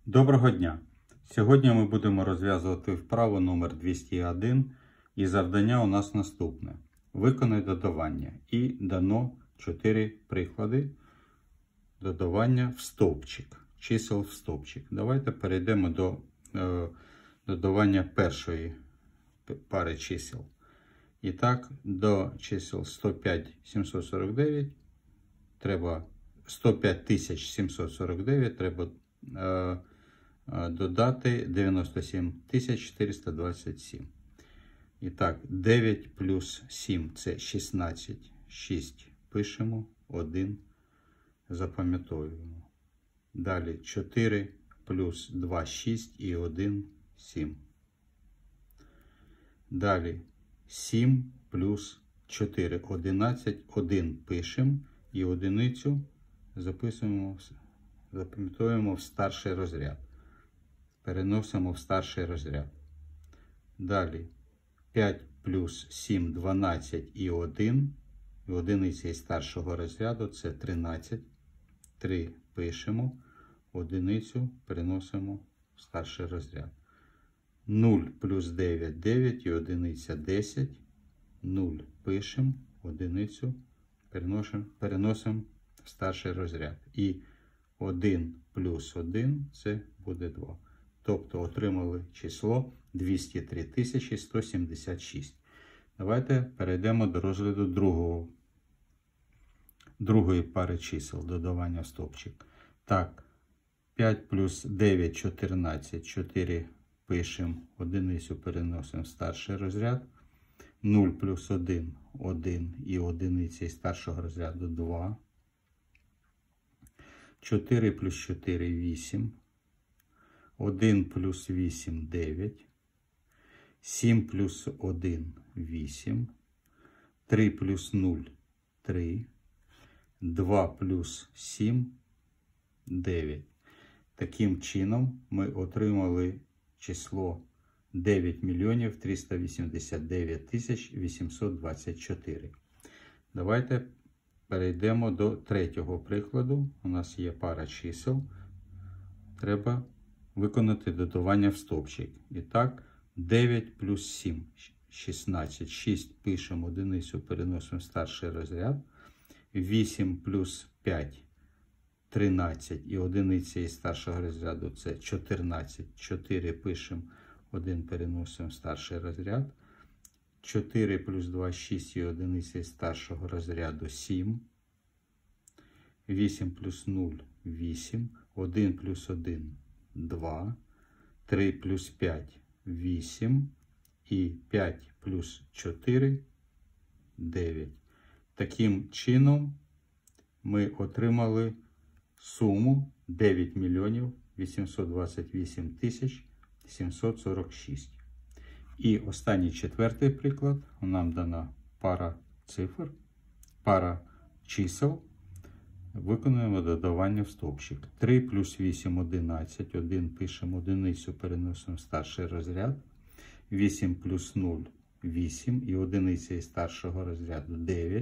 Доброго дня! Сьогодні ми будемо розв'язувати вправу номер 201 і завдання у нас наступне. Виконай додавання. І дано 4 приклади додавання в стовпчик, чисел в стовпчик. Давайте перейдемо до додавання першої пари чисел. І так, до чисел 105 749 треба додати 97 427. І так, 9 плюс 7 це 16. 6 пишемо, 1 запам'ятовуємо. Далі 4 плюс 2 6 і 1 7. Далі 7 плюс 4 11, 1 пишемо і одиницю записуємо, запам'ятовуємо в старший розряд. Переносимо в старший розряд. Далі 5 плюс 7 12 і 1. І одиниця із старшого розряду це 13. 3 пишемо, одиницю переносимо в старший розряд. 0 плюс 9 9 і одиниця 10. 0 пишемо, одиницю переносимо в старший розряд. І 1 плюс 1 це буде 2. Тобто отримали число 203 176. Давайте перейдемо до розгляду другої пари чисел додавання в стовпчик. Так, 5 плюс 9 14. 4 пишемо, одиницю переносимо в старший розряд. 0 плюс 1 1 і одиниця із старшого розряду 2. 4 плюс 4 8. 1 плюс 8 9. 7 плюс 1 8. 3 плюс 0 3. 2 плюс 7 9. Таким чином ми отримали число 9 мільйонів 389 тисяч 824. Давайте перейдемо до третього прикладу. У нас є пара чисел. Треба виконати додавання в стовпчик. І так, 9 плюс 7 16. 6 пишемо, одиницю переносимо в старший розряд. 8 плюс 5 13 і одиниця із старшого розряду це 14. 4 пишемо, 1 переносимо в старший розряд. 4 плюс 2 6 і одиниця із старшого розряду 7. 8 плюс 0 8. 1 плюс 1 2. 3 плюс 5 8. І 5 плюс 4 9. Таким чином ми отримали суму 9 мільйонів 828 тисяч 746. І останній четвертий приклад. Нам дана пара цифр, пара чисел. Виконуємо додавання в стовпчик. 3 плюс 8 11. 1 пишемо, одиницю переносимо в старший розряд. 8 плюс 0 8 і одиниця із старшого розряду 9.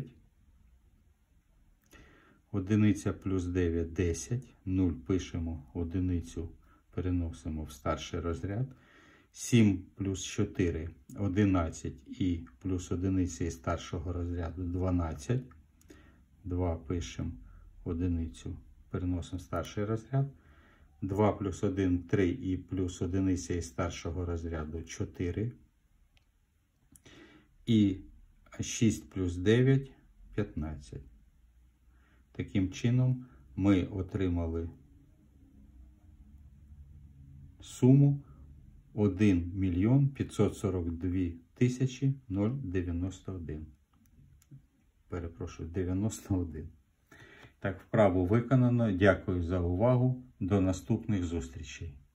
Одиниця плюс 9 10. 0 пишемо, одиницю переносимо в старший розряд. 7 плюс 4 11 і плюс одиниця із старшого розряду 12. 2 пишемо, одиницю переносимо в старший розряд. 2 плюс 1 3 і плюс одиниця із старшого розряду 4. І 6 плюс 9 15. Таким чином ми отримали суму 1 мільйон 542 тисячі 091. Перепрошую, 91. Так, вправу виконано. Дякую за увагу. До наступних зустрічей.